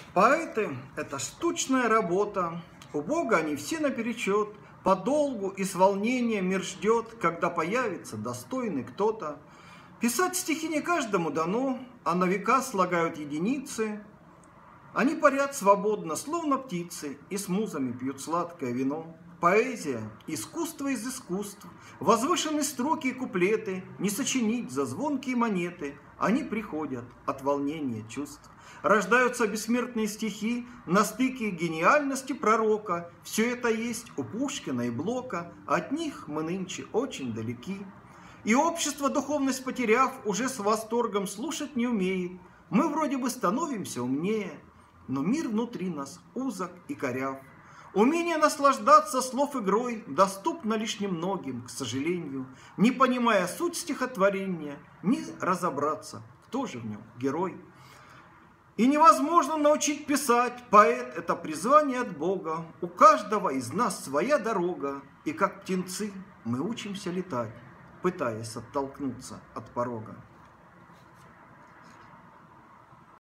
Поэты – это штучная работа, у Бога они все наперечет, подолгу и с волнением мир ждет, когда появится достойный кто-то. Писать стихи не каждому дано, а на века слагают единицы. Они парят свободно, словно птицы, и с музами пьют сладкое вино. Поэзия – искусство из искусств, возвышенные строки и куплеты не сочинить за звонкие монеты, они приходят от волнения чувств. Рождаются бессмертные стихи на стыке гениальности пророка. Все это есть у Пушкина и Блока, от них мы нынче очень далеки. И общество, духовность потеряв, уже с восторгом слушать не умеет. Мы вроде бы становимся умнее, но мир внутри нас узок и коряв. Умение наслаждаться слов игрой доступно лишь немногим, к сожалению, не понимая суть стихотворения, не разобраться, кто же в нем герой. И невозможно научить писать, поэт – это призвание от Бога, у каждого из нас своя дорога, и как птенцы мы учимся летать, пытаясь оттолкнуться от порога.